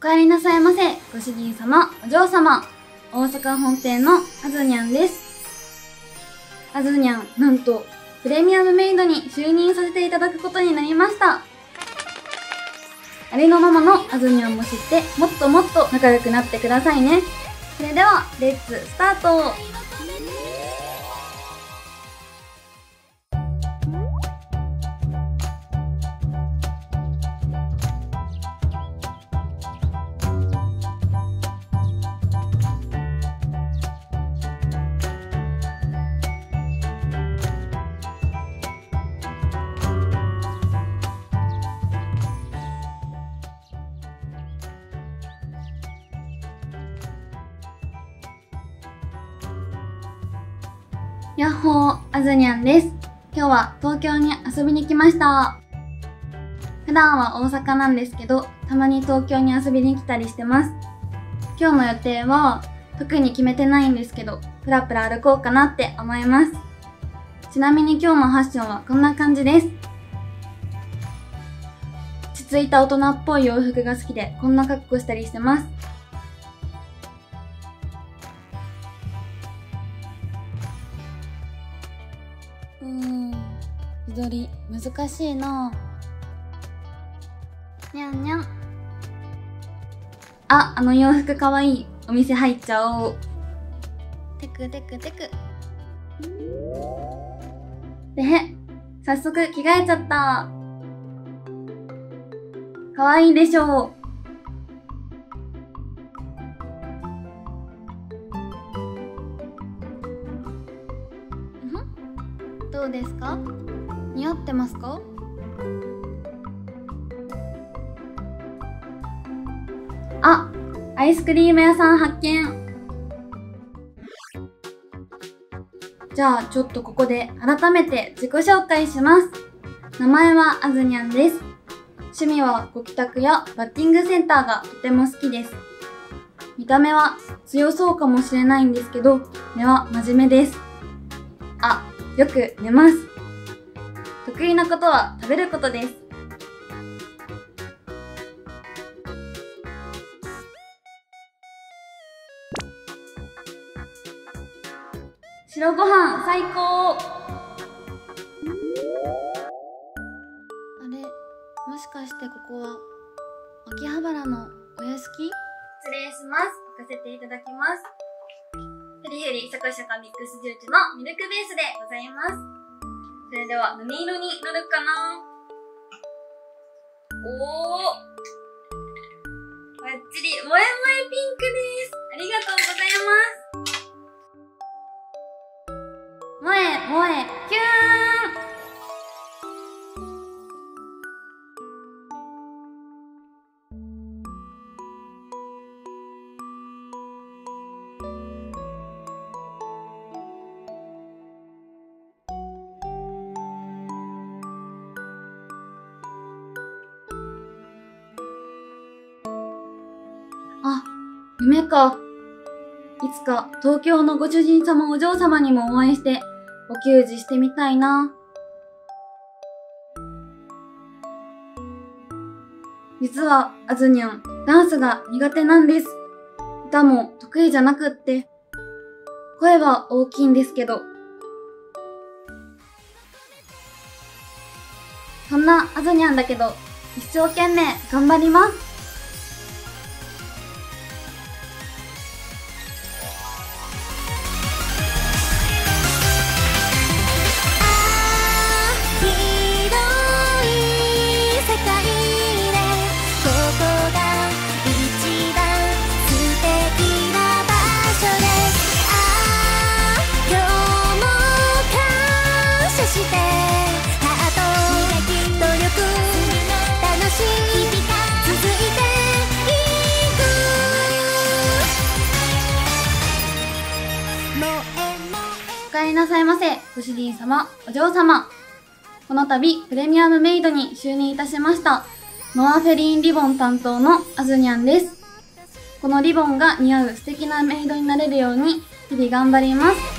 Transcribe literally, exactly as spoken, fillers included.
帰りなさいませ、ご主人様、お嬢様。大阪本店のあずにゃんです。あずにゃん、なんと、プレミアムメイドに就任させていただくことになりました。ありのままのあずにゃんも知って、もっともっと仲良くなってくださいね。それでは、レッツスタート。やっほー、あずにゃんです。今日は東京に遊びに来ました。普段は大阪なんですけど、たまに東京に遊びに来たりしてます。今日の予定は特に決めてないんですけど、プラプラ歩こうかなって思います。ちなみに今日のファッションはこんな感じです。落ち着いた大人っぽい洋服が好きで、こんな格好したりしてます。うーん、自撮り難しいな。にゃんにゃん。あ、あの洋服かわいい。お店入っちゃおう。テクテクテク。でへ、早速着替えちゃった。かわいいでしょう。どうですか？似合ってますか？あ、アイスクリーム屋さん発見。じゃあちょっとここで改めて自己紹介します。名前はあずにゃんです。趣味はご帰宅やバッティングセンターがとても好きです。見た目は強そうかもしれないんですけど、根は真面目です。あ、よく寝ます。得意なことは食べることです。白ご飯最高。あれ、もしかしてここは秋葉原のお屋敷？失礼します。置かせていただきます。フリフリシャカシャカミックスジュースのミルクベースでございます。それでは何色になるかな？おー、バッチリ萌え萌えピンクです。ありがとうございます。萌え萌えキューン。あ、夢か。いつか東京のご主人様お嬢様にもお会いしてお給仕してみたいな。実はあずにゃん、ダンスが苦手なんです。歌も得意じゃなくって、声は大きいんですけど。そんなあずにゃんだけど、一生懸命頑張ります。お帰りなさいませ、ご主人様、お嬢様。この度、プレミアムメイドに就任いたしました、ノアフェリーンリボン担当のあずにゃんです。このリボンが似合う素敵なメイドになれるように、日々頑張ります。